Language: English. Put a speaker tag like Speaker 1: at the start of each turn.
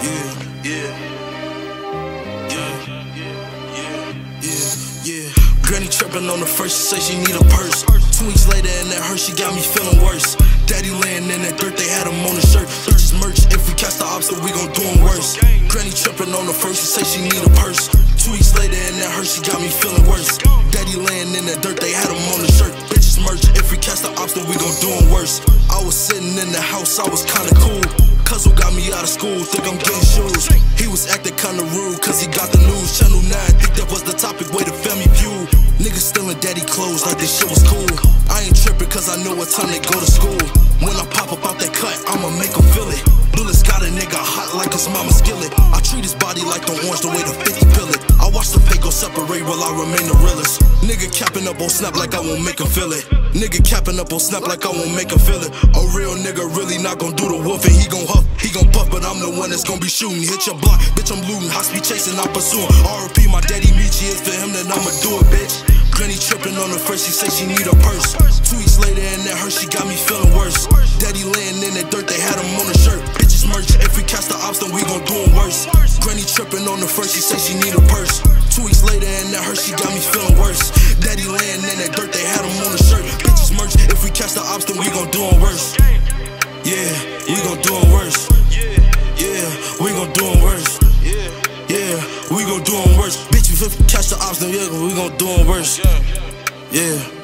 Speaker 1: Granny trippin' on the first, she say she need a purse. 2 weeks later in that hearse, she got me feeling worse. Daddy laying in that dirt, they had him on the shirt. Bitches merch, if we catch the ops, then we gon' do him worse. Granny trippin' on the first, she say she need a purse. 2 weeks later in that hearse, she got me feeling worse. Daddy laying in that dirt, they had him on the shirt. Bitches merch, if we catch the ops, then we gon' do him worse. I was sitting in the house, I was kinda cool. Cousin got me out of school, think I'm getting shoes. He was acting kinda rude, cause he got the news. Channel 9, think that was the topic, way the family view. Niggas stealing daddy clothes like this shit was cool. I ain't trippin' cause I know what time they go to school. When I pop up out that cut, I'ma make them feel it. Bullets got a nigga hot like his mama's skillet. I treat his body like the orange, the way the 50 pill it. I watch the pay go separate while I remain the realest. Nigga capping up on Snap like I won't make him feel it. Nigga capping up on Snap like I won't make him feel it. A real nigga really not gon' do the wolf and he gon' huff, he gon' puff, but I'm the one that's gon' be shooting. Hit your block, bitch, I'm looting, hot speed chasing, I'm pursuing. RP my daddy Michi, it's for him, then I'ma do it, bitch. Granny trippin' on the first, she say she need a purse. 2 weeks later in that hearse, she got me feeling worse. Daddy laying in that dirt, they had him on the shirt. Bitches merch, if we catch the ops, then we gon' do him worse. Granny trippin' on the first, she say she need a purse. 2 weeks later in that hearse, she got me feeling worse. Daddy laying in that dirt, they had him on the shirt. Bitches merch, if we catch the ops, then we gon' do him worse. Yeah, we gon' do him worse. Yeah, we gon' do him worse. Yeah, we gon' do him worse. Bitch, if we catch the ops, then we gon' do him worse. Yeah.